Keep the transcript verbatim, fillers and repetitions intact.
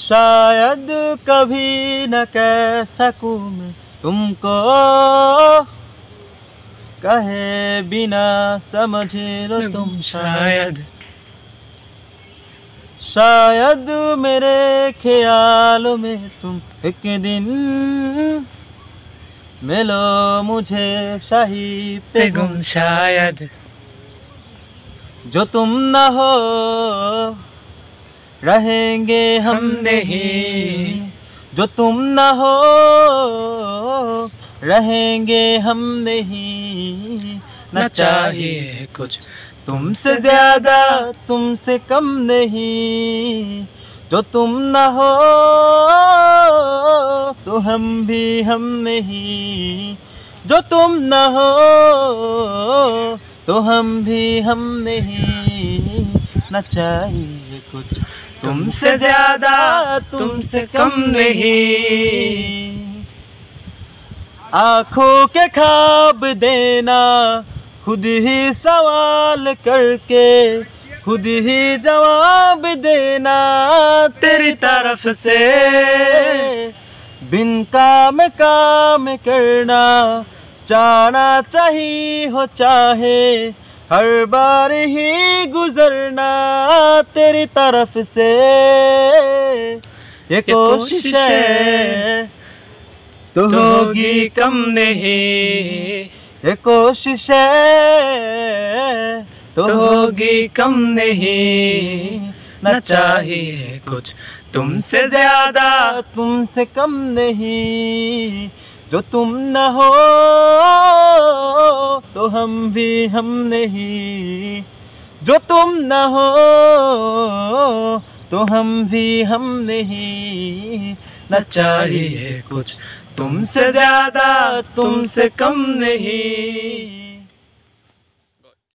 शायद कभी न कह सकूं मैं तुमको, कहे बिना समझ लो तुम शायद। शायद मेरे ख्यालों में तुम एक दिन मिलो मुझे शाही पे गुम शायद। जो तुम न हो रहेंगे हम नहीं, जो तुम न हो रहेंगे हम नहीं। न चाहिए कुछ तुमसे ज्यादा तुमसे कम नहीं। जो तुम न हो तो हम भी हम नहीं। जो तुम न हो तो हम भी हम नहीं। न चाहिए कुछ तुमसे ज्यादा तुमसे कम नहीं। आँखों के ख्वाब देना खुद ही सवाल करके, खुद ही जवाब देना तेरी तरफ से। बिन काम काम करना जाना चाहिए हो चाहे, हर बार ही गुजरना तेरी तरफ से। ये कोशिश तो होगी कम नहीं, ये कोशिश तो होगी कम नहीं। न चाहिए कुछ तुमसे ज्यादा तुमसे कम नहीं। जो तुम न हो तो हम भी हम नहीं। जो तुम न हो तो हम भी हम नहीं। न चाहिए कुछ तुमसे ज्यादा तुमसे कम नहीं।